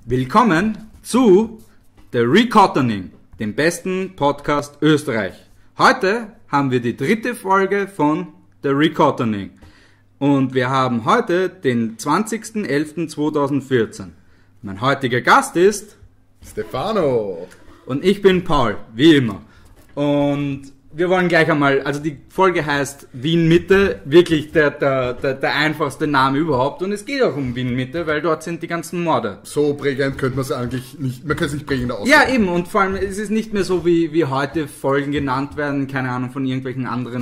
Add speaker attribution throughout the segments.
Speaker 1: Willkommen zu The Recottoning, dem besten Podcast Österreich. Heute haben wir die 3. Folge von The Recottoning und wir haben heute den 20.11.2014. Mein heutiger Gast ist
Speaker 2: Stefano
Speaker 1: und ich bin Paul, wie immer. Und wir wollen gleich einmal, also die Folge heißt Wien Mitte, wirklich der einfachste Name überhaupt. Und es geht auch um Wien Mitte, weil dort sind die ganzen Morde.
Speaker 2: So prägend könnte man es eigentlich nicht, man könnte es nicht prägender ausdrücken.
Speaker 1: Ja, eben, und vor allem, es ist nicht mehr so, wie heute Folgen genannt werden, keine Ahnung, von irgendwelchen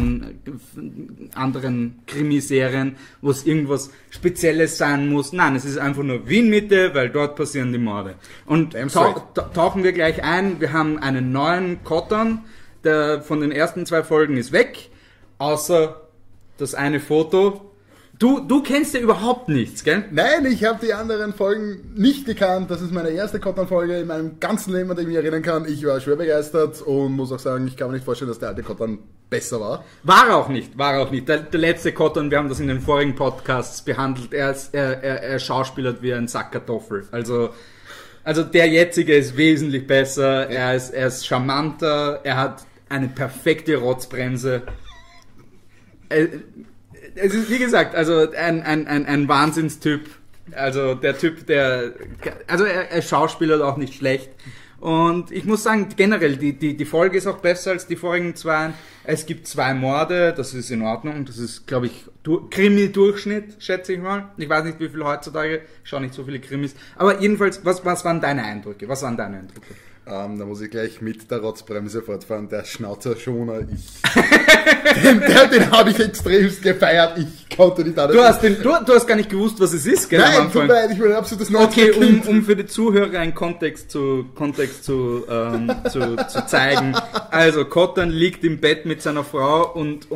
Speaker 1: anderen Krimiserien, wo es irgendwas Spezielles sein muss. Nein, es ist einfach nur Wien Mitte, weil dort passieren die Morde. Und tauchen wir gleich ein, wir haben einen neuen Kottern. Der von den ersten 2 Folgen ist weg, außer das eine Foto. Du kennst ja überhaupt nichts, gell?
Speaker 2: Nein, ich habe die anderen Folgen nicht gekannt. Das ist meine erste Kottern-Folge in meinem ganzen Leben, an dem ich mich erinnern kann. Ich war schwer begeistert und muss auch sagen, ich kann mir nicht vorstellen, dass der alte Kottern besser war.
Speaker 1: War er auch nicht. Der letzte Kottern, wir haben das in den vorigen Podcasts behandelt, er schauspielert wie ein Sack Kartoffel. Also der jetzige ist wesentlich besser, er ist charmanter, er hat eine perfekte Rotzbremse. Es ist, wie gesagt, also ein Wahnsinnstyp. Also der Typ, er schauspielert auch nicht schlecht. Und ich muss sagen, generell, die Folge ist auch besser als die vorigen 2. Es gibt 2 Morde, das ist in Ordnung. Das ist, glaube ich, Krimi-Durchschnitt, schätze ich mal. Ich weiß nicht, wie viel heutzutage, ich schaue nicht so viele Krimis. Aber jedenfalls, was waren deine Eindrücke?
Speaker 2: Da muss ich gleich mit der Rotzbremse fortfahren. Der Schnauzerschoner, den habe ich extremst gefeiert. Ich konnte nicht anders.
Speaker 1: Du hast gar nicht gewusst, was es ist, gell?
Speaker 2: Nein, tut mir leid, ich bin ein absolutes
Speaker 1: Okay, um für die Zuhörer einen Kontext zu zeigen. Also, Kottern liegt im Bett mit seiner Frau und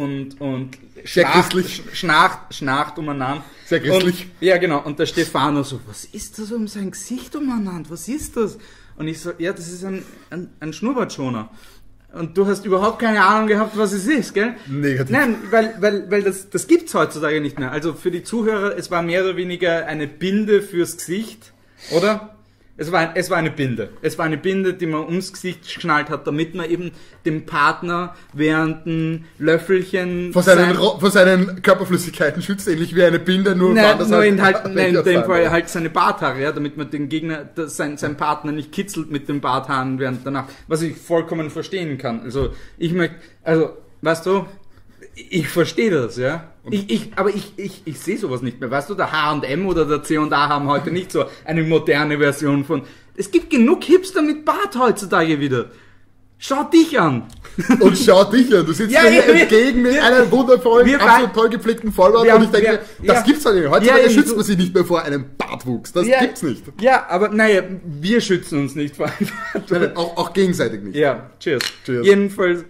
Speaker 1: schnarcht umeinander.
Speaker 2: Sehr christlich.
Speaker 1: Ja, genau. Und der Stefano so, was ist das um sein Gesicht umeinander? Was ist das? Und ich so, ja, das ist ein Schnurrbartschoner. Und du hast überhaupt keine Ahnung gehabt, was es ist, gell?
Speaker 2: Negativ.
Speaker 1: Nein, weil das gibt's heutzutage nicht mehr. Also für die Zuhörer, es war mehr oder weniger eine Binde fürs Gesicht, oder? Es war eine Binde. Es war eine Binde, die man ums Gesicht geschnallt hat, damit man eben dem Partner während ein Löffelchen
Speaker 2: vor seinen Körperflüssigkeiten schützt, ähnlich wie eine Binde, nur
Speaker 1: in dem Fall halt seine Barthaare, ja, damit man den Gegner, sein Partner nicht kitzelt mit den Barthaaren während danach, was ich vollkommen verstehen kann. Weißt du, ich verstehe das, ja. Aber ich sehe sowas nicht mehr. Weißt du, der H&M oder der C&A haben heute nicht so eine moderne Version von... Es gibt genug Hipster mit Bart heutzutage wieder. Schau dich an.
Speaker 2: Und schau dich an. Du sitzt mir hier entgegen mit einem wundervollen, absolut toll gepflegten Vollbart und ich denke, das gibt's halt nicht. Heutzutage schützt man sich nicht mehr vor einem Bartwuchs. Das gibt's nicht.
Speaker 1: Ja, aber naja, wir schützen uns nicht vor einem
Speaker 2: Nein, auch gegenseitig nicht.
Speaker 1: Ja, cheers. Jedenfalls...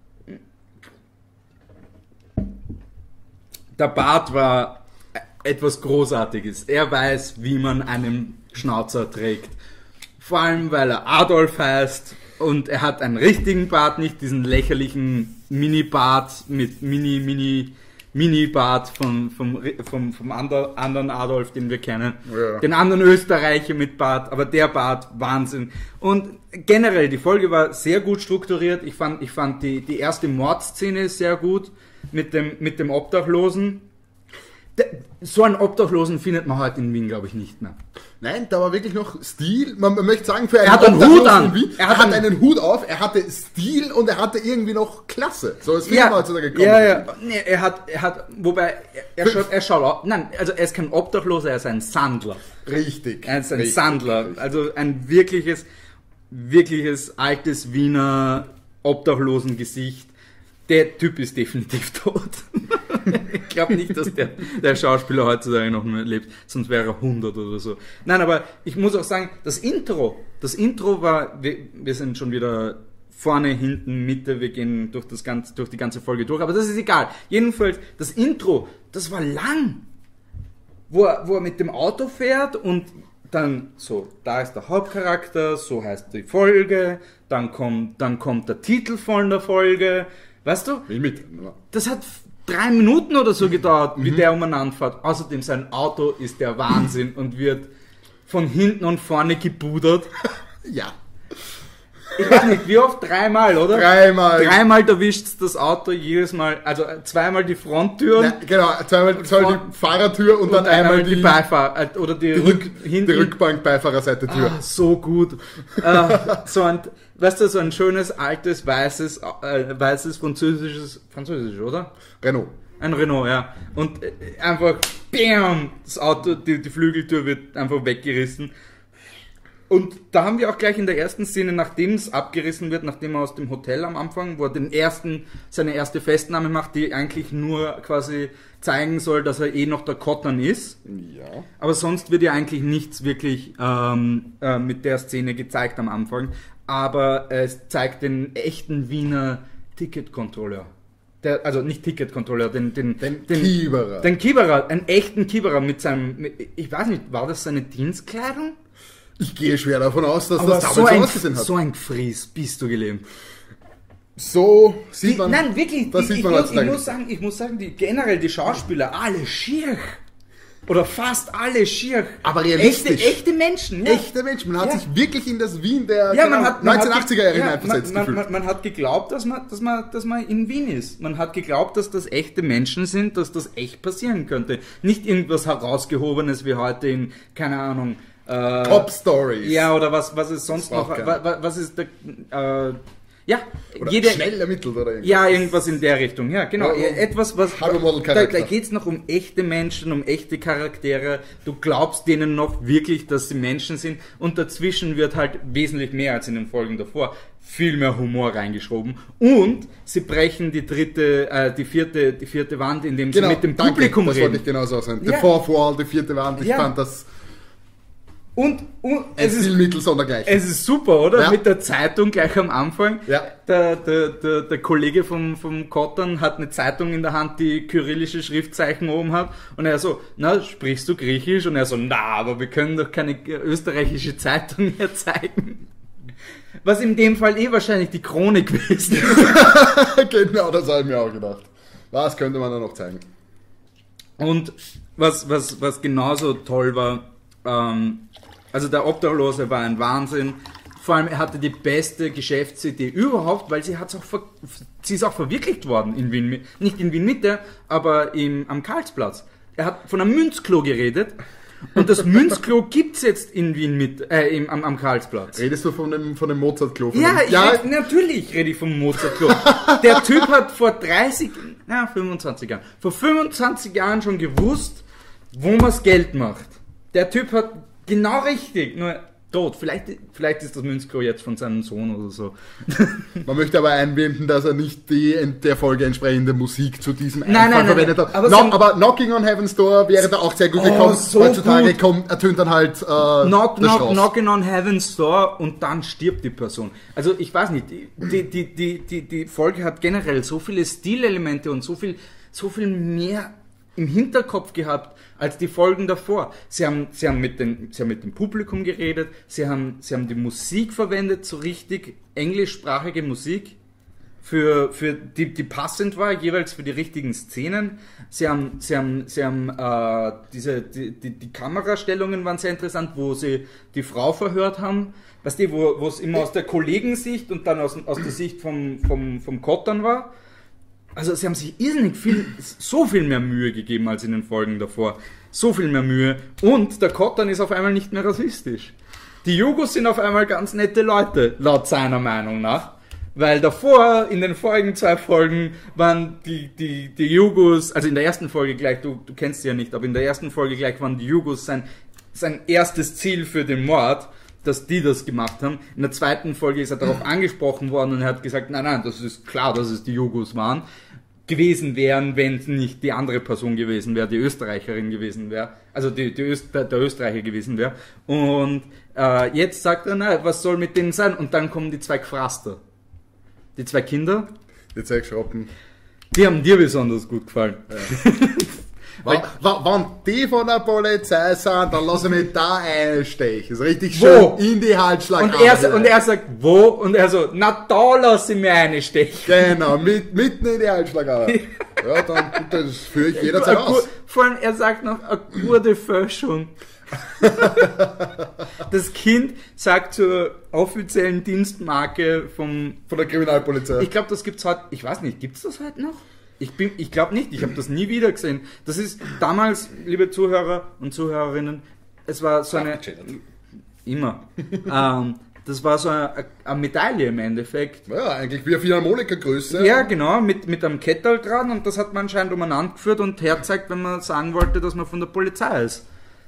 Speaker 1: Der Bart war etwas Großartiges. Er weiß, wie man einen Schnauzer trägt. Vor allem, weil er Adolf heißt und er hat einen richtigen Bart, nicht diesen lächerlichen Mini-Bart mit Mini-Bart vom anderen Adolf, den wir kennen. Ja. Den anderen Österreicher mit Bart, aber der Bart, Wahnsinn. Und generell, die Folge war sehr gut strukturiert. Ich fand die erste Mordszene sehr gut. Mit dem Obdachlosen. So einen Obdachlosen findet man heute in Wien, glaube ich, nicht mehr.
Speaker 2: Nein, da war wirklich noch Stil. Man möchte sagen, für einen
Speaker 1: er hat einen Hut an.
Speaker 2: Wien, er hat einen Hut auf, er hatte Stil und er hatte irgendwie noch Klasse. So ist Film heutzutage gekommen.
Speaker 1: Ja. Nee, er hat, wobei, er schaut, nein, also er ist kein Obdachloser, er ist ein Sandler.
Speaker 2: Richtig.
Speaker 1: Er ist ein Sandler. Also ein wirkliches altes Wiener Obdachlosengesicht. Der Typ ist definitiv tot. Ich glaube nicht, dass der Schauspieler heutzutage noch mehr lebt, sonst wäre er 100 oder so. Nein, aber ich muss auch sagen, das Intro war, wir sind schon wieder vorne, hinten, Mitte, wir gehen durch die ganze Folge durch, aber das ist egal. Jedenfalls, das Intro, das war lang. Wo er mit dem Auto fährt und dann so, da ist der Hauptcharakter, so heißt die Folge, dann kommt der Titel von der Folge. Weißt du? Das hat 3 Minuten oder so gedauert, wie der umeinander fährt. Außerdem, sein Auto ist der Wahnsinn und wird von hinten und vorne gebudert.
Speaker 2: Ja.
Speaker 1: Ich weiß nicht, wie oft? 3-mal, oder?
Speaker 2: 3-mal.
Speaker 1: 3-mal erwischt das Auto, jedes Mal, also 2-mal die Fronttüren.
Speaker 2: Ja, genau, zweimal die Fahrertür und dann einmal die
Speaker 1: Beifahrer, oder die
Speaker 2: Rückbank Beifahrerseite Tür.
Speaker 1: Ah, so gut. So ein, weißt du, so ein schönes, altes, weißes französisch, oder?
Speaker 2: Renault.
Speaker 1: Ein Renault, ja. Und einfach, bam, das Auto, die Flügeltür wird einfach weggerissen. Und da haben wir auch gleich in der ersten Szene, nachdem es abgerissen wird, nachdem er aus dem Hotel am Anfang, wo er seine erste Festnahme macht, die eigentlich nur quasi zeigen soll, dass er noch der Cotton ist.
Speaker 2: Ja.
Speaker 1: Aber sonst wird ja eigentlich nichts wirklich mit der Szene gezeigt am Anfang. Aber es zeigt den echten Wiener Ticketkontrolleur. Also nicht Ticketkontrolleur, den
Speaker 2: Kieberer.
Speaker 1: Den Kieberer, einen echten Kieberer mit seinem, ich weiß nicht, war das seine Dienstkleidung?
Speaker 2: Ich gehe schwer davon aus, dass
Speaker 1: Aber
Speaker 2: das damals so ausgesehen hat.
Speaker 1: So ein Gefries bist du gelebt.
Speaker 2: So sieht man.
Speaker 1: Nein, wirklich.
Speaker 2: Das sieht man
Speaker 1: ich muss sagen, generell die Schauspieler, alle schier. Oder fast alle schier.
Speaker 2: Aber realistisch.
Speaker 1: Echte Menschen. Ja.
Speaker 2: Echte Menschen. Man hat sich wirklich in das Wien der
Speaker 1: 1980er
Speaker 2: Jahre hineinversetzt gefühlt.
Speaker 1: Man hat geglaubt, dass man in Wien ist. Man hat geglaubt, dass das echte Menschen sind, dass das echt passieren könnte. Nicht irgendwas herausgehobenes wie heute in, keine Ahnung,
Speaker 2: Top Stories.
Speaker 1: Ja, oder was ist sonst noch? Was ist der,
Speaker 2: oder
Speaker 1: jede,
Speaker 2: schnell ermittelt oder irgendwas.
Speaker 1: Ja, irgendwas in der Richtung. Ja, genau. Etwas, was, da geht's noch um echte Menschen, um echte Charaktere. Du glaubst denen noch wirklich, dass sie Menschen sind. Und dazwischen wird halt wesentlich mehr als in den Folgen davor viel mehr Humor reingeschoben. Und sie brechen die vierte Wand, indem sie mit dem Publikum
Speaker 2: das
Speaker 1: reden.
Speaker 2: Wollte ich genauso sagen. The Fourth Wall, die vierte Wand. Ich fand das
Speaker 1: und
Speaker 2: es ist Mittel sondergleich.
Speaker 1: Es ist super, oder?
Speaker 2: Ja.
Speaker 1: Mit der Zeitung gleich am Anfang.
Speaker 2: Ja.
Speaker 1: Der Kollege vom Cotton hat eine Zeitung in der Hand, die kyrillische Schriftzeichen oben hat. Und er so, na, sprichst du Griechisch? Und er so, na, aber wir können doch keine österreichische Zeitung mehr zeigen. Was in dem Fall wahrscheinlich die Chronik gewesen ist.
Speaker 2: Genau, das habe ich mir auch gedacht. Was könnte man da noch zeigen?
Speaker 1: Und was genauso toll war, also der Obdachlose war ein Wahnsinn. Vor allem, er hatte die beste Geschäftsidee überhaupt, weil sie ist auch verwirklicht worden in Wien, nicht in Wien Mitte, aber am Karlsplatz. Er hat von einem Münzklo geredet. Und das Münzklo gibt's jetzt in Wien am Karlsplatz.
Speaker 2: Redest du von dem Mozart-Klo?
Speaker 1: Natürlich rede ich vom Mozart-Klo. Der Typ hat vor 25 Jahren, vor 25 Jahren schon gewusst, wo man's Geld macht. Der Typ hat genau richtig, nur tot. Vielleicht ist das Münzklo jetzt von seinem Sohn oder so.
Speaker 2: Man möchte aber einwenden, dass er nicht die in der Folge entsprechende Musik zu diesem
Speaker 1: Einfall
Speaker 2: verwendet hat. Aber Knocking on Heaven's Door wäre da auch sehr gut gekommen.
Speaker 1: So
Speaker 2: heutzutage ertönt dann halt
Speaker 1: Knocking on Heaven's Door und dann stirbt die Person. Also ich weiß nicht, die Folge hat generell so viele Stilelemente und so viel mehr im Hinterkopf gehabt als die Folgen davor. Sie haben mit dem Publikum geredet, sie haben die Musik verwendet, so richtig englischsprachige Musik, die passend war, jeweils für die richtigen Szenen. Sie haben die Kamerastellungen waren sehr interessant, wo sie die Frau verhört haben. Weißt du, wo es immer aus der Kollegensicht und dann aus der Sicht vom Cotton war. Also sie haben sich so viel mehr Mühe gegeben als in den Folgen davor. So viel mehr Mühe. Und der Cotton ist auf einmal nicht mehr rassistisch. Die Jugos sind auf einmal ganz nette Leute, laut seiner Meinung nach. Weil davor, in den vorigen 2 Folgen, waren die Jugos, also in der ersten Folge gleich, du kennst sie ja nicht, aber in der ersten Folge gleich waren die Jugos sein erstes Ziel für den Mord, dass die das gemacht haben. In der zweiten Folge ist er darauf angesprochen worden und er hat gesagt, nein, das ist klar, dass es die Jugos gewesen wären, wenn es nicht die andere Person gewesen wäre, die Österreicherin gewesen wäre, also der Österreicher gewesen wäre. Und jetzt sagt er, na, was soll mit denen sein? Und dann kommen die 2 Gefraster. Die 2 Kinder.
Speaker 2: Die 2 Schroppen.
Speaker 1: Die haben dir besonders gut gefallen.
Speaker 2: Ja. Wenn die von der Polizei sind, dann lass ich mich da einstechen. So richtig
Speaker 1: Wo?
Speaker 2: Schön in die Halsschlagader.
Speaker 1: Und er sagt, wo? Und er so, na da lass ich mir einstechen.
Speaker 2: Genau, mitten in die Halsschlagader. Ja, dann das führe ich jederzeit aus.
Speaker 1: Vor allem, er sagt noch, eine gute Föschung. Das Kind sagt zur offiziellen Dienstmarke
Speaker 2: von der Kriminalpolizei.
Speaker 1: Ich glaube, das gibt's heute, ich weiß nicht, gibt's das heute noch? Ich glaube nicht, ich habe das nie wieder gesehen. Das ist damals, liebe Zuhörer und Zuhörerinnen, es war so eine... Immer. Das war so eine Medaille im Endeffekt.
Speaker 2: Ja, eigentlich wie eine Philharmonikergröße.
Speaker 1: Ja, genau, mit einem Kettel dran und das hat man anscheinend umeinander geführt und herzeigt, wenn man sagen wollte, dass man von der Polizei ist.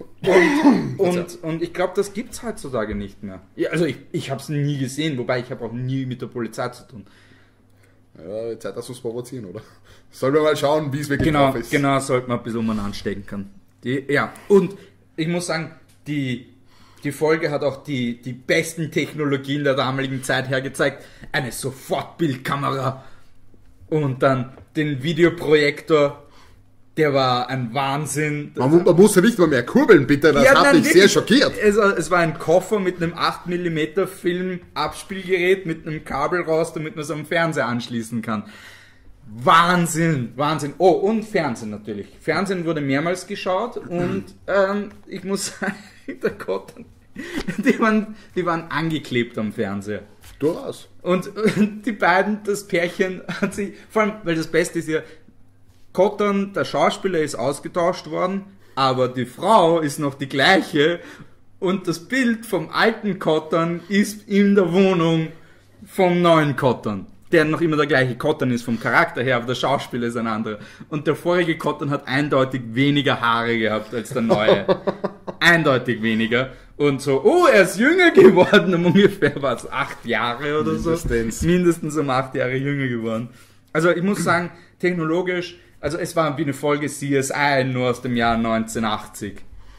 Speaker 1: Und ich glaube, das gibt es heutzutage nicht mehr. Ja, also ich habe es nie gesehen, wobei ich habe auch nie mit der Polizei zu tun.
Speaker 2: Ja, Zeit, dass wir es provozieren, oder? Sollen wir mal schauen, wie es wirklich drauf ist.
Speaker 1: Genau, sollte man ein bisschen umeinander stecken können. Ja, und ich muss sagen, die Folge hat auch die besten Technologien der damaligen Zeit hergezeigt. Eine Sofortbildkamera und dann den Videoprojektor, der war ein Wahnsinn.
Speaker 2: Man muss ja nicht mal mehr kurbeln, bitte, das hat mich sehr schockiert.
Speaker 1: Es war ein Koffer mit einem 8mm Film-Abspielgerät mit einem Kabel raus, damit man es am Fernseher anschließen kann. Wahnsinn. Oh, und Fernsehen natürlich. Fernsehen wurde mehrmals geschaut und ich muss sagen, der Gott, die waren angeklebt am Fernseher.
Speaker 2: Durchaus.
Speaker 1: Und die beiden, das Pärchen hat sich, vor allem, weil das Beste ist ja, Cotton, der Schauspieler, ist ausgetauscht worden, aber die Frau ist noch die gleiche und das Bild vom alten Cotton ist in der Wohnung vom neuen Cotton, der noch immer der gleiche Cotton ist vom Charakter her, aber der Schauspieler ist ein anderer. Und der vorige Cotton hat eindeutig weniger Haare gehabt als der neue. Eindeutig weniger. Und so, oh, er ist jünger geworden, um ungefähr, was, 8 Jahre oder so? Mindestens um 8 Jahre jünger geworden. Also ich muss sagen, technologisch, also es war wie eine Folge CSI, nur aus dem Jahr 1980.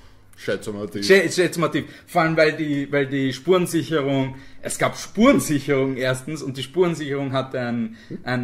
Speaker 1: Schätzmativ. Vor allem, weil die Spurensicherung, es gab Spurensicherung erstens und die Spurensicherung hatte ein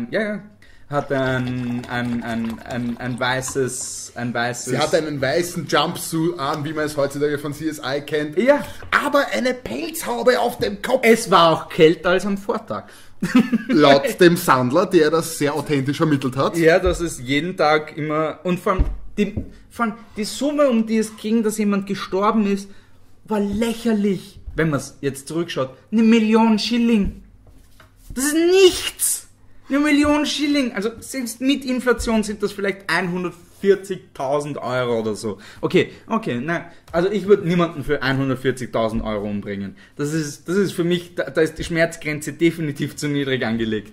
Speaker 1: weißes...
Speaker 2: Sie hatte einen weißen Jumpsuit an, wie man es heutzutage von CSI kennt.
Speaker 1: Ja.
Speaker 2: Aber eine Pelzhaube auf dem Kopf.
Speaker 1: Es war auch kälter als am Vortag.
Speaker 2: Laut dem Sandler, der das sehr authentisch vermittelt hat.
Speaker 1: Ja, das ist jeden Tag immer... Und vor allem die Summe, um die es ging, dass jemand gestorben ist, war lächerlich. Wenn man es jetzt zurückschaut. 1 Million Schilling. Das ist nichts. 1 Million Schilling. Also selbst mit Inflation sind das vielleicht 140.000 Euro oder so. Okay, nein. Also ich würde niemanden für 140.000 Euro umbringen. Das ist für mich, da ist die Schmerzgrenze definitiv zu niedrig angelegt.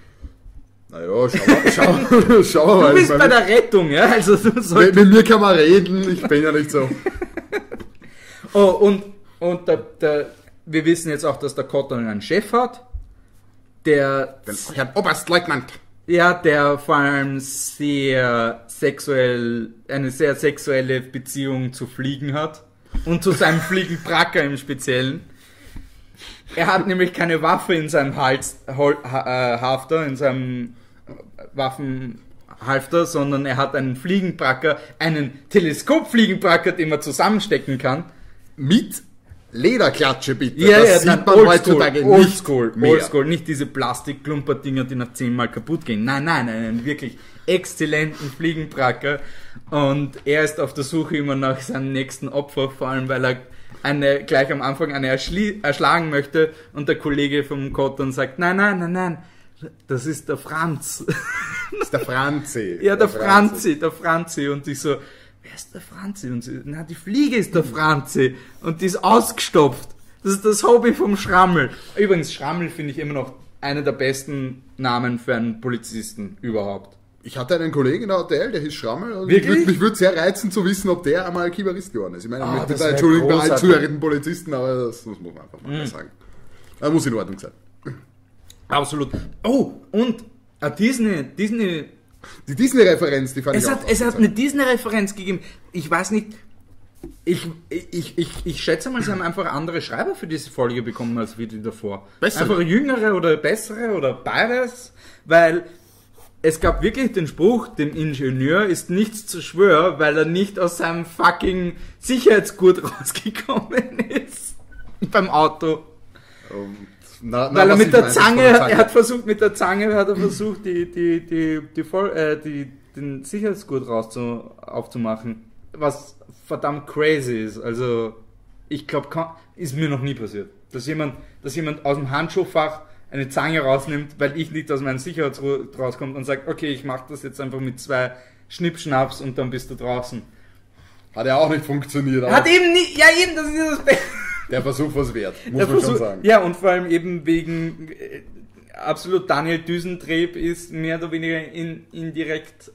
Speaker 2: Naja, schau mal.
Speaker 1: Du bist bei der Rettung, ja? Also
Speaker 2: mit mir kann man reden, ich bin ja nicht so.
Speaker 1: Oh, und wir wissen jetzt auch, dass der Cotton einen Chef hat.
Speaker 2: Den Herrn Oberstleutnant.
Speaker 1: Ja, der vor allem eine sehr sexuelle Beziehung zu Fliegen hat. Und zu seinem Fliegenpracker im Speziellen. Er hat nämlich keine Waffe in seinem Halfter, in seinem Waffenhalfter, sondern er hat einen Fliegenpracker, einen Teleskopfliegenpracker, den man zusammenstecken kann.
Speaker 2: Mit Lederklatsche bitte.
Speaker 1: Ja,
Speaker 2: das sieht man heutzutage nicht mehr.
Speaker 1: Oldschool, nicht diese Plastikklumperdinger, die nach 10-mal kaputt gehen. Nein, einen wirklich exzellenten Fliegenpracker. Und er ist auf der Suche immer nach seinem nächsten Opfer, vor allem weil er gleich am Anfang eine erschlagen möchte und der Kollege vom Cotton sagt, nein, das ist der Franz.
Speaker 2: Das ist der Franzi.
Speaker 1: Ja, der Franzi. Und ich so, wer ist der Franzi? Und sie, die Fliege ist der Franzi. Und die ist ausgestopft. Das ist das Hobby vom Schrammel. Übrigens, Schrammel finde ich immer noch einer der besten Namen für einen Polizisten überhaupt.
Speaker 2: Ich hatte einen Kollegen in der HTL, der hieß Schrammel. Und
Speaker 1: wirklich?
Speaker 2: Mich würde sehr reizen zu wissen, ob der einmal Kibarist geworden ist. Ich meine, Entschuldigung bei allen zuhörenden Polizisten, aber das muss man einfach mal sagen. Das muss in Ordnung sein.
Speaker 1: Absolut. Oh, und Disney.
Speaker 2: Die Disney-Referenz, die fand ich auch.
Speaker 1: Es hat eine Disney-Referenz gegeben. Ich weiß nicht. Ich schätze mal, sie haben einfach andere Schreiber für diese Folge bekommen als wie die davor.
Speaker 2: Bessere.
Speaker 1: Einfach jüngere oder bessere oder beides, weil es gab wirklich den Spruch, dem Ingenieur ist nichts zu schwör, weil er nicht aus seinem fucking Sicherheitsgurt rausgekommen ist. Beim Auto. Weil er mit der Zange, mit der Zange hat er versucht, den Sicherheitsgurt aufzumachen. was verdammt crazy ist. Also, ich glaube, ist mir noch nie passiert. Dass jemand aus dem Handschuhfach eine Zange rausnimmt, weil ich nicht aus meinem Sicherheitsruhe rauskommt und sagt, okay, ich mache das jetzt einfach mit 2 Schnippschnaps und dann bist du draußen.
Speaker 2: Hat ja auch nicht funktioniert.
Speaker 1: Hat eben nicht, ja eben, das ist das Beste.
Speaker 2: Der Versuch was wert, muss man schon sagen.
Speaker 1: Ja, und vor allem eben wegen absolut Daniel Düsentrieb ist mehr oder weniger indirekt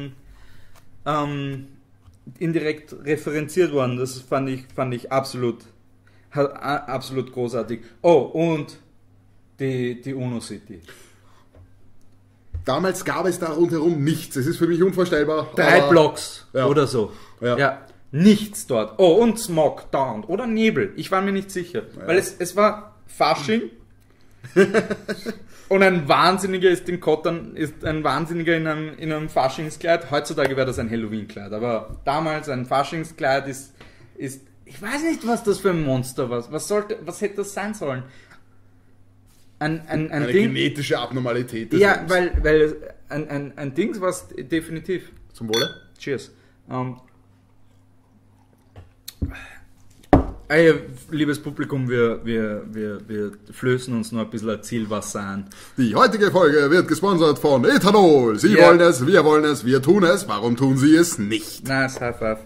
Speaker 1: referenziert worden. Das fand ich absolut großartig. Oh, und die UNO-City.
Speaker 2: Damals gab es da rundherum nichts. Es ist für mich unvorstellbar.
Speaker 1: 3 Blocks oder so.
Speaker 2: Ja.
Speaker 1: Nichts dort. Oh, und Smog down. Oder Nebel. Ich war mir nicht sicher. Ja. Weil es war Fasching. Und ein Wahnsinniger ist in einem Faschingskleid. Heutzutage wäre das ein Halloween-Kleid. Aber damals ein Faschingskleid ist ich weiß nicht, was das für ein Monster war. Was hätte das sein sollen? Eine Ding,
Speaker 2: genetische Abnormalität.
Speaker 1: Ja, weil ein Ding war es definitiv.
Speaker 2: Zum Wohle.
Speaker 1: Cheers. Liebes Publikum, wir flößen uns noch ein bisschen ein Zielwasser an.
Speaker 2: Die heutige Folge wird gesponsert von Ethanol. Sie wollen es, wir tun es. Warum tun Sie es nicht?
Speaker 1: Nice, high five.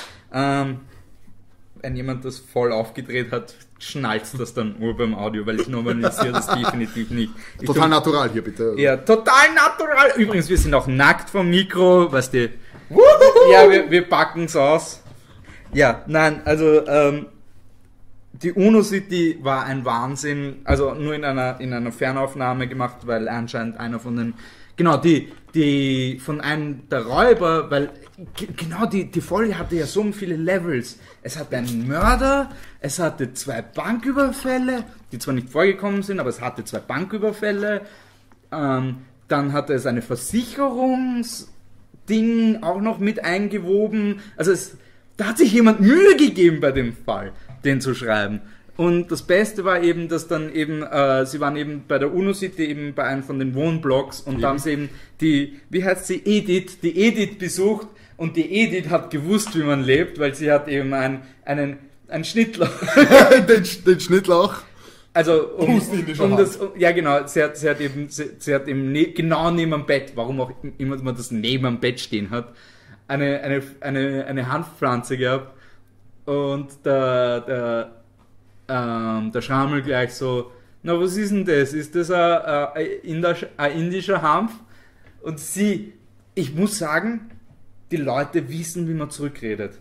Speaker 1: Wenn jemand das voll aufgedreht hat, schnalzt das dann nur beim Audio, weil ich normalisiere das definitiv nicht.
Speaker 2: Total natural hier, bitte.
Speaker 1: Ja, total natural. Übrigens, wir sind auch nackt vom Mikro, weißt du. Ja, wir packen es aus. Ja, nein, also die UNO-City war ein Wahnsinn, also nur in einer Fernaufnahme gemacht, weil anscheinend einer von den, genau, die von einem der Räuber, weil genau die Folge hatte ja so viele Levels. Es hatte einen Mörder, es hatte 2 Banküberfälle, die zwar nicht vorgekommen sind, aber es hatte 2 Banküberfälle, dann hatte es eine Versicherungsding auch noch mit eingewoben, also da hat sich jemand Mühe gegeben bei dem Fall, den zu schreiben. Und das Beste war eben, dass dann eben, sie waren eben bei der UNO-City eben bei einem von den Wohnblocks und da haben sie eben die Edith besucht und die Edith hat gewusst, wie man lebt, weil sie hat eben einen Schnittlauch.
Speaker 2: den Schnittlauch?
Speaker 1: Also, ja genau, sie hat eben genau neben dem Bett, warum auch immer man das neben dem Bett stehen hat, eine Hanfpflanze gehabt und der Schrammel gleich so, na was ist denn das? Ist das ein indischer Hanf? Und ich muss sagen, die Leute wissen, wie man zurückredet.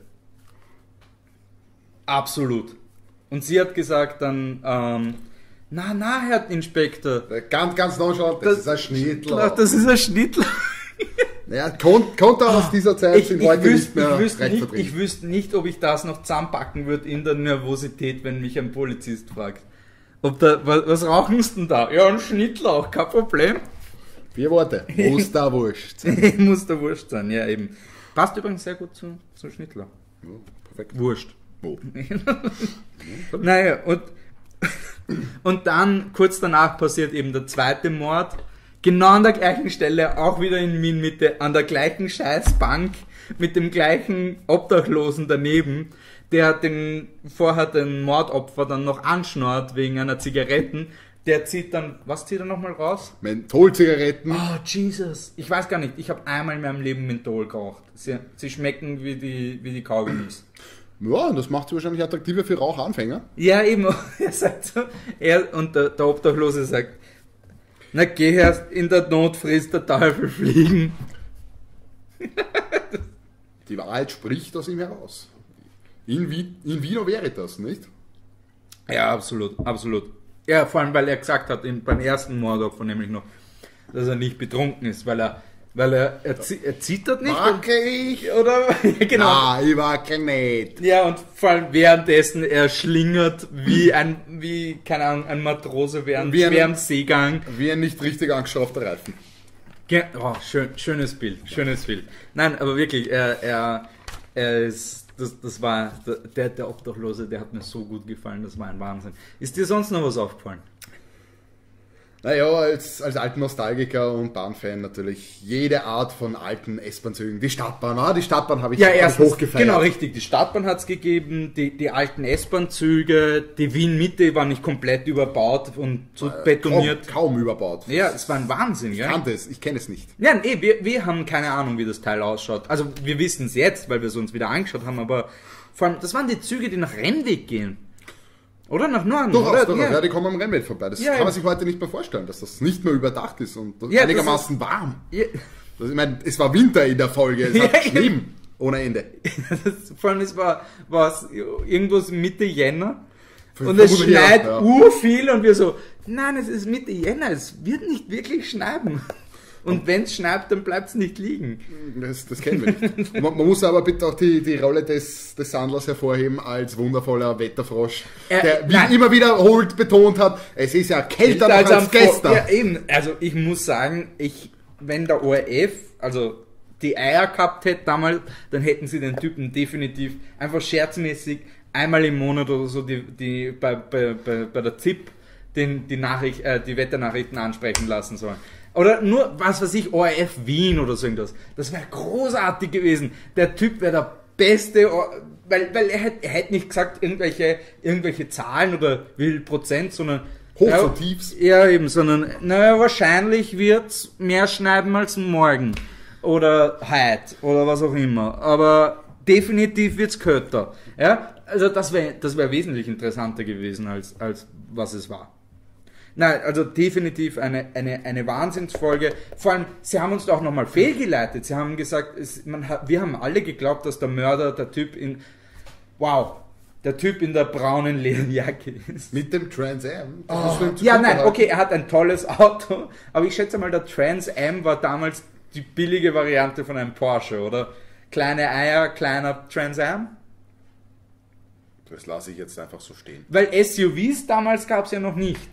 Speaker 1: Absolut. Und sie hat gesagt dann, na, Herr Inspektor.
Speaker 2: Ganz nonchalant, das ist ein Schnittlauch.
Speaker 1: Das ist ein Schnittlauch.
Speaker 2: Naja, Konter aus dieser Zeit sind heute nicht mehr recht vertreten.
Speaker 1: Ich wüsste nicht, ob ich das noch zusammenpacken würde in der Nervosität, wenn mich ein Polizist fragt. Was rauchen Sie denn da? Ja, ein Schnittlauch, kein Problem.
Speaker 2: 4 Worte. Muss da Wurst sein.
Speaker 1: Muss da Wurst sein, ja eben. Passt übrigens sehr gut zum Schnittlauch.
Speaker 2: Ja, perfekt.
Speaker 1: Wurst.
Speaker 2: Oh.
Speaker 1: Naja, und dann, kurz danach, passiert eben der 2. Mord. Genau an der gleichen Stelle, auch wieder in Wien Mitte, an der gleichen Scheißbank, mit dem gleichen Obdachlosen daneben, der vorher den Mordopfer dann noch anschnort wegen einer Zigaretten. Der zieht dann, was zieht er nochmal raus?
Speaker 2: Mentholzigaretten.
Speaker 1: Oh, Jesus. Ich weiß gar nicht, ich habe einmal in meinem Leben Menthol geraucht. Sie schmecken wie die Kaugummis.
Speaker 2: Ja, das macht sie wahrscheinlich attraktiver für Rauchanfänger.
Speaker 1: Ja, eben. Er sagt so, und der Obdachlose sagt, na geh erst, in der Not frisst der Teufel Fliegen.
Speaker 2: Die Wahrheit spricht aus ihm heraus. In vino veritas, nicht?
Speaker 1: Ja, absolut. Ja, vor allem, weil er gesagt hat, beim ersten Mordopfer nämlich noch, dass er nicht betrunken ist, weil er zittert nicht.
Speaker 2: Wackelig.
Speaker 1: Oder? Ja, genau.
Speaker 2: Ah, ich wackel nicht.
Speaker 1: Ja, und vor allem währenddessen er schlingert wie keine Ahnung, ein Matrose während schwerem Seegang.
Speaker 2: Wie ein nicht richtig angeschraubter Reifen.
Speaker 1: Oh, schönes Bild. Nein, aber wirklich, er ist, das war, der Obdachlose, der hat mir so gut gefallen, das war ein Wahnsinn. Ist dir sonst noch was aufgefallen?
Speaker 2: Naja, als alten Nostalgiker und Bahnfan natürlich jede Art von alten S-Bahn-Zügen. Die Stadtbahn habe ich,
Speaker 1: hochgefeiert. Genau, richtig. Die Stadtbahn hat es gegeben, die alten S-Bahn-Züge, die Wien-Mitte war nicht komplett überbaut und so betoniert.
Speaker 2: Kaum überbaut.
Speaker 1: Ja, es war ein Wahnsinn, ja.
Speaker 2: Ich kenne es nicht.
Speaker 1: Ja, wir haben keine Ahnung, wie das Teil ausschaut. Also wir wissen es jetzt, weil wir es uns wieder angeschaut haben, aber vor allem, das waren die Züge, die nach Rennweg gehen. Oder nach Norden?
Speaker 2: Durchaus. Ja, die kommen am Rennweg vorbei. Das kann man sich heute nicht mehr vorstellen, dass das nicht mehr überdacht ist und einigermaßen warm. Ja. Ich meine, es war Winter in der Folge, es hat geschrieben, ohne Ende.
Speaker 1: Vor allem, es war irgendwas Mitte Jänner und es schneit urviel und wir so, nein, es ist Mitte Jänner, es wird nicht wirklich schneien. Und wenn es schneit, dann bleibt es nicht liegen.
Speaker 2: Das kennen wir nicht. Man muss aber bitte auch die Rolle des Sandlers hervorheben als wundervoller Wetterfrosch, der immer wiederholt betont hat, es ist ja kälter noch als gestern.
Speaker 1: Ja, eben. Also ich muss sagen, wenn der ORF, also die Eier gehabt hätte damals, dann hätten sie den Typen definitiv einfach scherzmäßig einmal im Monat oder so bei der ZIP die Wetternachrichten ansprechen lassen sollen. Oder nur, was weiß ich, ORF Wien oder so irgendwas. Das wäre großartig gewesen. Der Typ wäre der Beste, weil er hätte nicht gesagt irgendwelche Zahlen oder wie viel Prozent, sondern
Speaker 2: Hochs und Tiefs.
Speaker 1: Ja, eben, sondern wahrscheinlich wird's mehr schneiden als morgen. Oder heute. Oder was auch immer. Aber definitiv wird's kälter. Ja? Also das wäre wesentlich interessanter gewesen, als was es war. Nein, also definitiv eine Wahnsinnsfolge. Vor allem, sie haben uns da auch nochmal fehlgeleitet. Sie haben gesagt, wir haben alle geglaubt, dass der Mörder der Typ in der braunen Lederjacke ist.
Speaker 2: Mit dem Trans Am?
Speaker 1: Er hat ein tolles Auto, aber ich schätze mal, der Trans Am war damals die billige Variante von einem Porsche, oder? Kleine Eier, kleiner Trans Am?
Speaker 2: Das lasse ich jetzt einfach so stehen.
Speaker 1: Weil SUVs damals gab es ja noch nicht.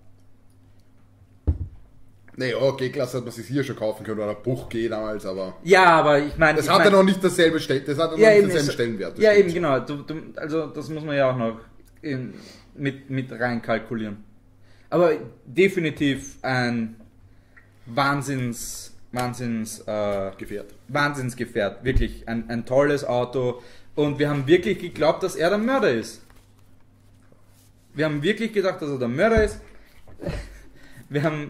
Speaker 2: Naja, G-Klasse hat man sich hier schon kaufen können, oder Buch G damals, aber...
Speaker 1: Ja, aber ich meine...
Speaker 2: Das hat ja noch nicht dasselbe denselben Stellenwert.
Speaker 1: Ja, eben, genau. Also das muss man ja auch noch mit reinkalkulieren. Aber definitiv ein Wahnsinnsgefährt. Wirklich ein tolles Auto. Und wir haben wirklich geglaubt, dass er der Mörder ist. Wir haben wirklich gedacht, dass er der Mörder ist. Wir haben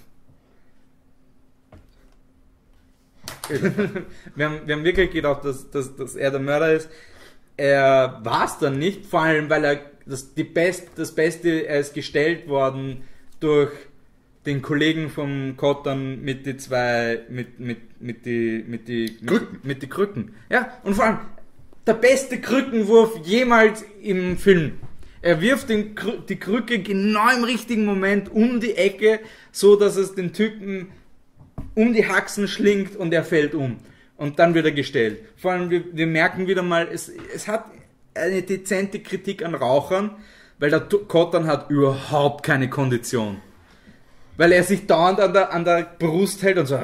Speaker 1: wirklich gedacht, dass er der Mörder ist. Er war es dann nicht, vor allem, weil das Beste, er ist gestellt worden durch den Kollegen vom Kottern mit die Krücken. Ja, und vor allem der beste Krückenwurf jemals im Film. Er wirft die Krücke genau im richtigen Moment um die Ecke, so dass es den Typen um die Haxen schlingt und er fällt um. Und dann wird er gestellt. Vor allem, wir merken wieder mal, es hat eine dezente Kritik an Rauchern, weil der Kottern hat überhaupt keine Kondition. Weil er sich dauernd an der Brust hält und so,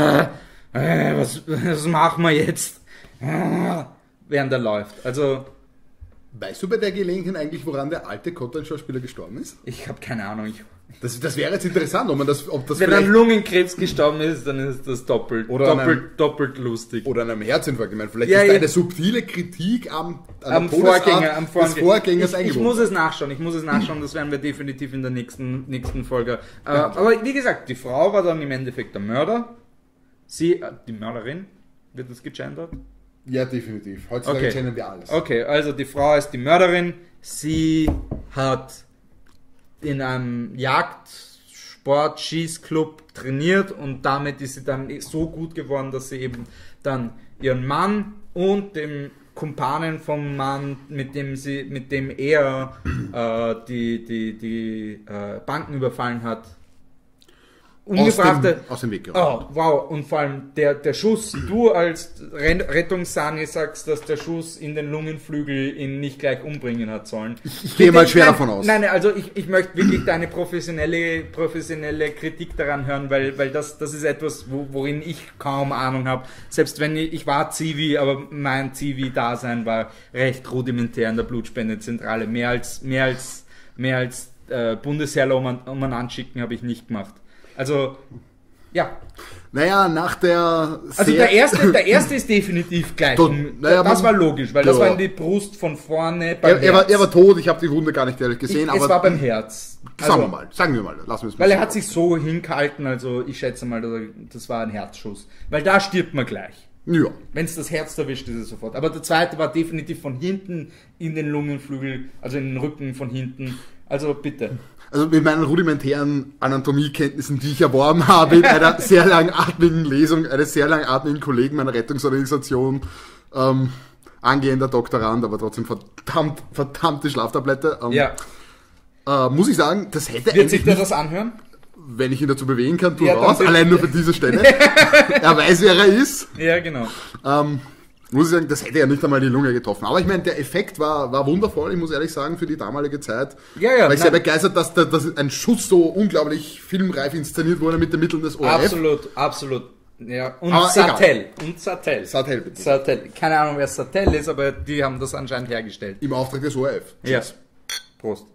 Speaker 1: was machen wir jetzt? Während er läuft. Also...
Speaker 2: Weißt du bei der Gelegenheit eigentlich, woran der alte Kottern-Schauspieler gestorben ist?
Speaker 1: Ich habe keine Ahnung.
Speaker 2: Das wäre jetzt interessant, ob das
Speaker 1: wenn er an Lungenkrebs gestorben ist, dann ist das doppelt lustig.
Speaker 2: Oder an einem Herzinfarkt. Ich meine, vielleicht ist eine subtile Kritik am
Speaker 1: Vorgänger
Speaker 2: des Vorgängers eingebaut.
Speaker 1: Ich muss es nachschauen, das werden wir definitiv in der nächsten Folge. Aber wie gesagt, die Frau war dann im Endeffekt der Mörder. Die Mörderin, wird das gegendert?
Speaker 2: Ja, definitiv. Heutzutage kennen wir alles.
Speaker 1: Okay, also die Frau ist die Mörderin. Sie hat in einem Jagdsport-Schießclub trainiert und damit ist sie dann so gut geworden, dass sie eben dann ihren Mann und dem Kumpanen vom Mann, mit dem er die Banken überfallen hat,
Speaker 2: aus dem Weg
Speaker 1: geräumt. Oh, wow. Und vor allem der Schuss, du als Rettungssani sagst, dass der Schuss in den Lungenflügel ihn nicht gleich umbringen hat sollen.
Speaker 2: Ich gehe mal schwer davon aus.
Speaker 1: Nein, also ich möchte wirklich deine professionelle Kritik daran hören, weil das ist etwas, worin ich kaum Ahnung habe. Selbst wenn ich war Zivi, aber mein Zivi-Dasein war recht rudimentär in der Blutspendezentrale. Mehr als Bundesheerler umeinander schicken habe ich nicht gemacht. Also, ja.
Speaker 2: Naja, nach der...
Speaker 1: Also der erste ist definitiv gleich. Das war logisch, weil das war in die Brust von vorne
Speaker 2: beim Herz. Er war tot, ich habe die Wunde gar nicht gesehen.
Speaker 1: Es war beim Herz.
Speaker 2: Sagen wir mal, lassen wir es mal.
Speaker 1: Weil er hat sich so hingehalten, also ich schätze mal, das war ein Herzschuss. Weil da stirbt man gleich.
Speaker 2: Ja.
Speaker 1: Wenn es das Herz erwischt, ist es sofort. Aber der zweite war definitiv von hinten in den Lungenflügel, also in den Rücken von hinten. Also bitte.
Speaker 2: Also mit meinen rudimentären Anatomiekenntnissen, die ich erworben habe in einer sehr langatmigen Lesung eines sehr langatmigen Kollegen meiner Rettungsorganisation, angehender Doktorand, aber trotzdem verdammte Schlaftablette. Muss ich sagen, das hätte
Speaker 1: Wird sich der das anhören?
Speaker 2: Wenn ich ihn dazu bewegen kann, raus, allein nur für diese Stelle. Er weiß, wer er ist.
Speaker 1: Ja, genau.
Speaker 2: Muss ich sagen, das hätte ja nicht einmal die Lunge getroffen. Aber ich meine, der Effekt war wundervoll, ich muss ehrlich sagen, für die damalige Zeit.
Speaker 1: Ja,
Speaker 2: war ich sehr begeistert, dass ein Schuss so unglaublich filmreif inszeniert wurde mit den Mitteln des ORF.
Speaker 1: Absolut. Ja, und
Speaker 2: aber
Speaker 1: Sattel.
Speaker 2: Egal.
Speaker 1: Und Sattel.
Speaker 2: Sattel, bitte.
Speaker 1: Sattel. Keine Ahnung, wer Sattel ist, aber die haben das anscheinend hergestellt.
Speaker 2: Im Auftrag des ORF.
Speaker 1: Ja. Prost.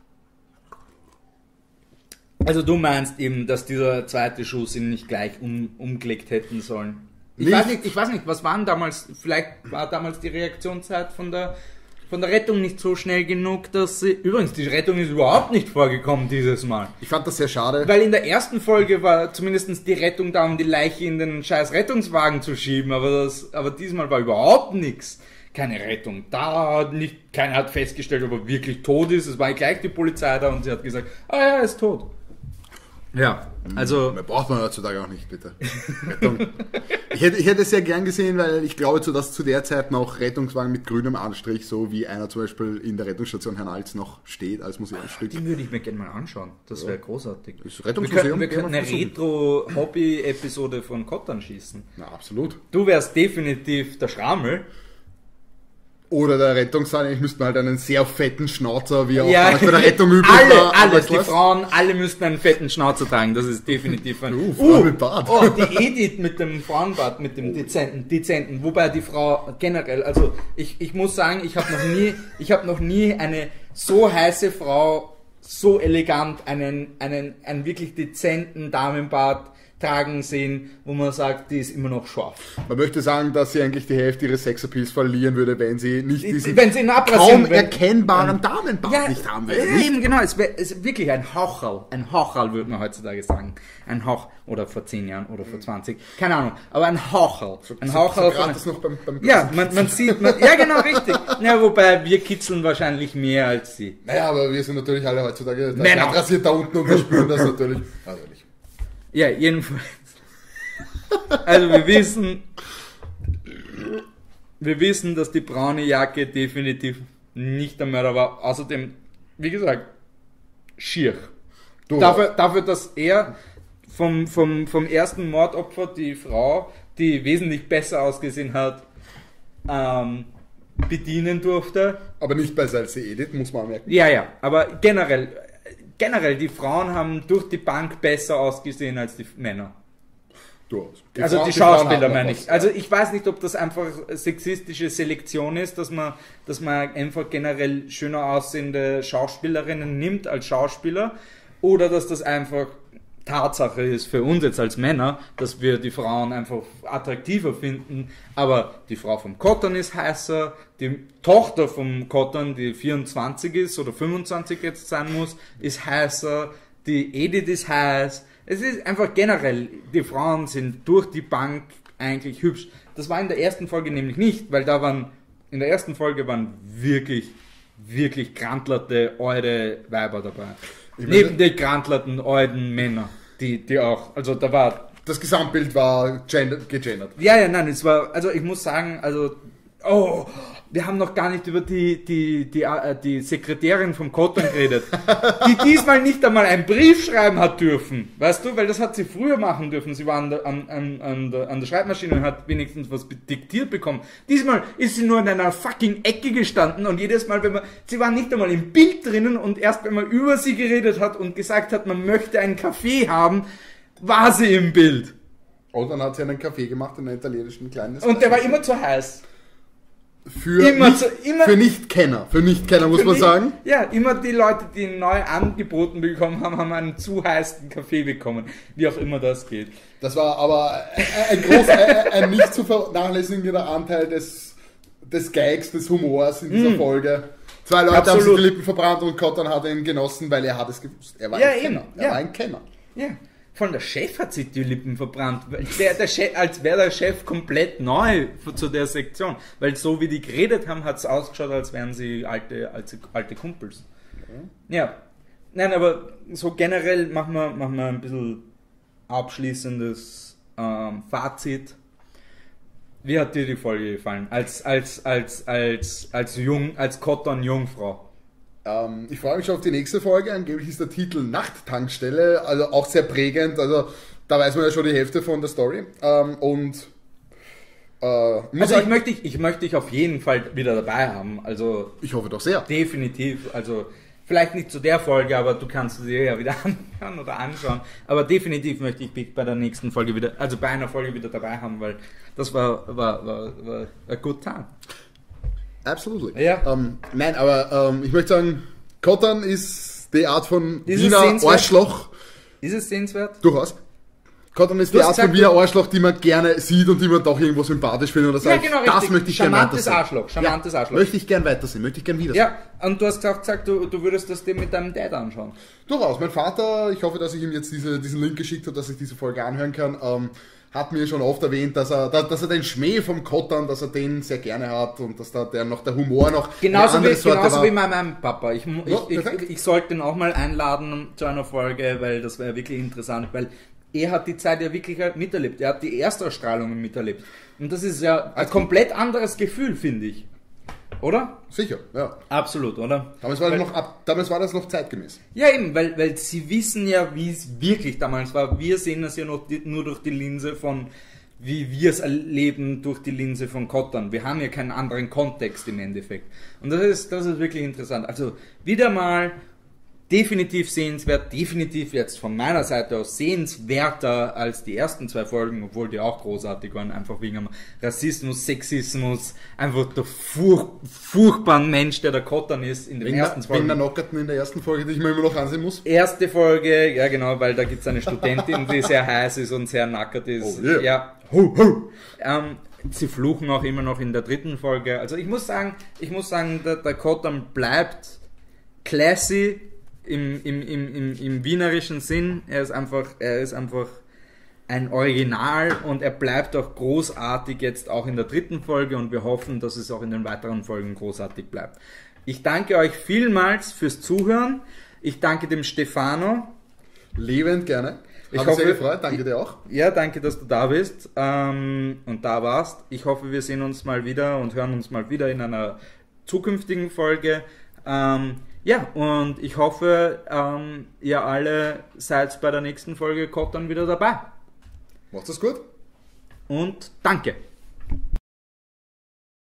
Speaker 1: Also du meinst eben, dass dieser zweite Schuss ihn nicht gleich umgelegt hätten sollen. Ich weiß nicht, was waren damals, vielleicht war damals die Reaktionszeit von der Rettung nicht so schnell genug, dass sie... Übrigens, die Rettung ist überhaupt nicht vorgekommen dieses Mal.
Speaker 2: Ich fand das sehr schade.
Speaker 1: Weil in der ersten Folge war zumindest die Rettung da, um die Leiche in den scheiß Rettungswagen zu schieben, aber diesmal war überhaupt nichts. Keine Rettung da, keiner hat festgestellt, ob er wirklich tot ist. Es war gleich die Polizei da und sie hat gesagt, er ist tot. Ja, also...
Speaker 2: Mehr braucht man heutzutage auch nicht, bitte. Ich hätte es sehr gern gesehen, weil ich glaube, dass zu der Zeit noch Rettungswagen mit grünem Anstrich, so wie einer zum Beispiel in der Rettungsstation Herrn Alz noch steht als Museumsstück.
Speaker 1: Den würde ich mir gerne mal anschauen. Das wäre großartig.
Speaker 2: Das Rettungsmuseum.
Speaker 1: Wir könnten eine Retro-Hobby-Episode von Kottern schießen.
Speaker 2: Na, absolut.
Speaker 1: Du wärst definitiv der Schrammel.
Speaker 2: Oder der Rettungswagen, ich müsste halt einen sehr fetten Schnauzer, wie auch bei der Rettung üblich
Speaker 1: war. Die Frauen, alle müssten einen fetten Schnauzer tragen, das ist definitiv ein...
Speaker 2: mit Bart.
Speaker 1: Die Edith mit dem Frauenbart, mit dem dezenten, wobei die Frau generell, also ich muss sagen, ich habe noch nie eine so heiße Frau, so elegant, einen wirklich dezenten Damenbart tragen sehen, wo man sagt, die ist immer noch scharf.
Speaker 2: Man möchte sagen, dass sie eigentlich die Hälfte ihres Sexappeals verlieren würde, wenn sie nicht diesen
Speaker 1: kaum
Speaker 2: erkennbaren Damenbart nicht haben würde.
Speaker 1: Ja, eben genau, es ist wirklich ein Haucherl würde man heutzutage sagen. Ein Hauch, oder vor 10 Jahren oder vor 20, keine Ahnung, aber ein Haucherl. Ein Haucherl von...
Speaker 2: Das noch beim
Speaker 1: ja, man sieht, ja genau, richtig. Ja, wobei wir kitzeln wahrscheinlich mehr als sie.
Speaker 2: Naja, aber wir sind natürlich alle heutzutage rasiert da unten und wir spüren das natürlich.
Speaker 1: Ja, jedenfalls. Also wir wissen, dass die braune Jacke definitiv nicht der Mörder war. Außerdem, wie gesagt, schier. Dafür, dass er vom ersten Mordopfer, die Frau, die wesentlich besser ausgesehen hat, bedienen durfte.
Speaker 2: Aber nicht bei Salze Edith, muss man merken.
Speaker 1: Ja, aber generell, die Frauen haben durch die Bank besser ausgesehen als die Männer. Die Schauspieler meine ich. Also ich weiß nicht, ob das einfach sexistische Selektion ist, dass man einfach generell schöner aussehende Schauspielerinnen nimmt als Schauspieler, oder dass das einfach Tatsache ist für uns jetzt als Männer, dass wir die Frauen einfach attraktiver finden, aber die Frau vom Kottern ist heißer, die Tochter vom Kottern, die 24 ist oder 25 jetzt sein muss, ist heißer, die Edith ist heiß. Es ist einfach generell, die Frauen sind durch die Bank eigentlich hübsch. Das war in der ersten Folge nämlich nicht, weil in der ersten Folge waren wirklich grandlerte, eure Weiber dabei. Neben den grandlerten, euden Männer, die auch, also da war...
Speaker 2: Das Gesamtbild war gegendert.
Speaker 1: Ja, nein, es war, also ich muss sagen, wir haben noch gar nicht über die Sekretärin vom Kottern geredet, die diesmal nicht einmal einen Brief schreiben hat dürfen, weißt du, weil das hat sie früher machen dürfen, sie war an der Schreibmaschine und hat wenigstens was diktiert bekommen. Diesmal ist sie nur in einer fucking Ecke gestanden und jedes Mal, sie war nicht einmal im Bild drinnen und erst wenn man über sie geredet hat und gesagt hat, man möchte einen Kaffee haben, war sie im Bild.
Speaker 2: Und dann hat sie einen Kaffee gemacht in einem italienischen kleinen...
Speaker 1: Und der war immer zu heiß.
Speaker 2: für Nicht-Kenner. Für Nicht-Kenner muss man sagen.
Speaker 1: Ja, immer die Leute, die neu angeboten bekommen haben, haben einen zu heißen Kaffee bekommen. Wie auch immer das geht.
Speaker 2: Das war aber ein nicht zu vernachlässigender Anteil des Gags, des Humors in dieser Folge. 2 Leute haben sich die Lippen verbrannt und Cotton hat ihn genossen, weil er hat es gewusst. Er war ein Kenner. Er war ein Kenner.
Speaker 1: Ja. Von der Chef hat sich die Lippen verbrannt. Der Chef, als wäre der Chef komplett neu zu der Sektion. Weil so wie die geredet haben, hat es ausgeschaut, als wären sie alte Kumpels. Ja. Nein, aber so generell machen wir ein bisschen abschließendes Fazit. Wie hat dir die Folge gefallen? Als Cotton-Jungfrau.
Speaker 2: Ich freue mich schon auf die nächste Folge. Angeblich ist der Titel Nachttankstelle, also auch sehr prägend. Also da weiß man ja schon die Hälfte von der Story.
Speaker 1: Ich möchte dich auf jeden Fall wieder dabei haben. Also
Speaker 2: ich hoffe doch sehr.
Speaker 1: Definitiv. Also vielleicht nicht zu der Folge, aber du kannst sie dir ja wieder anhören oder anschauen. Aber definitiv möchte ich dich bei der nächsten Folge wieder, also bei einer Folge wieder dabei haben, weil das war a good time.
Speaker 2: Absolutely.
Speaker 1: Ja.
Speaker 2: Nein, aber ich möchte sagen, Cotton ist die Art von Wiener Arschloch.
Speaker 1: Ist es sehenswert?
Speaker 2: Durchaus. Cotton ist die Art von Wiener Arschloch, die man gerne sieht und die man doch irgendwo sympathisch findet. Oder sagt,
Speaker 1: genau,
Speaker 2: das möchte ich gerne weitersehen.
Speaker 1: Charmantes Arschloch.
Speaker 2: Möchte ich gerne weitersehen, möchte ich gerne wiedersehen.
Speaker 1: Ja, und du hast auch gesagt, du würdest das dir mit deinem Dad anschauen.
Speaker 2: Durchaus. Mein Vater, ich hoffe, dass ich ihm jetzt diesen Link geschickt habe, dass ich diese Folge anhören kann, hat mir schon oft erwähnt, dass er den Schmäh vom Cotton, dass er den sehr gerne hat und dass da der Humor noch
Speaker 1: genauso wie mein Papa. Ich sollte ihn auch mal einladen zu einer Folge, weil das wäre wirklich interessant, weil er hat die Zeit ja wirklich miterlebt. Er hat die Erstausstrahlungen miterlebt. Und das ist ja ein komplett anderes Gefühl, finde ich. Oder?
Speaker 2: Sicher, ja.
Speaker 1: Absolut, oder?
Speaker 2: Damals war das noch zeitgemäß.
Speaker 1: Ja, eben, weil sie wissen ja, wie es wirklich damals war. Wir sehen das ja nur durch die Linse von, wie wir es erleben, durch die Linse von Cotton. Wir haben ja keinen anderen Kontext im Endeffekt. Und das ist wirklich interessant. Also, wieder mal definitiv sehenswert, definitiv jetzt von meiner Seite aus sehenswerter als die ersten 2 Folgen, obwohl die auch großartig waren, einfach wegen Rassismus, Sexismus, einfach der furchtbaren Mensch, der Cotton ist in den ersten Folgen.
Speaker 2: Wegen der Nockerten in der ersten Folge, die ich mir immer noch ansehen muss.
Speaker 1: Erste Folge, ja genau, weil da gibt es eine Studentin, die sehr heiß ist und sehr nackert ist.
Speaker 2: Oh, yeah.
Speaker 1: Ja. Ho, ho. Sie fluchen auch immer noch in der 3. Folge. Also ich muss sagen, der Cotton bleibt classy, im wienerischen Sinn. Er ist einfach ein Original und er bleibt auch großartig jetzt auch in der 3. Folge und wir hoffen, dass es auch in den weiteren Folgen großartig bleibt. Ich danke euch vielmals fürs Zuhören. Ich danke dem Stefano.
Speaker 2: Liebend gerne.
Speaker 1: Ich hoffe,
Speaker 2: sehr gefreut. Danke dir auch.
Speaker 1: Ja, danke, dass du da bist und da warst. Ich hoffe, wir sehen uns mal wieder und hören uns mal wieder in einer zukünftigen Folge. Ja, und ich hoffe, ihr alle seid bei der nächsten Folge Cotton wieder dabei.
Speaker 2: Macht's es gut.
Speaker 1: Und danke.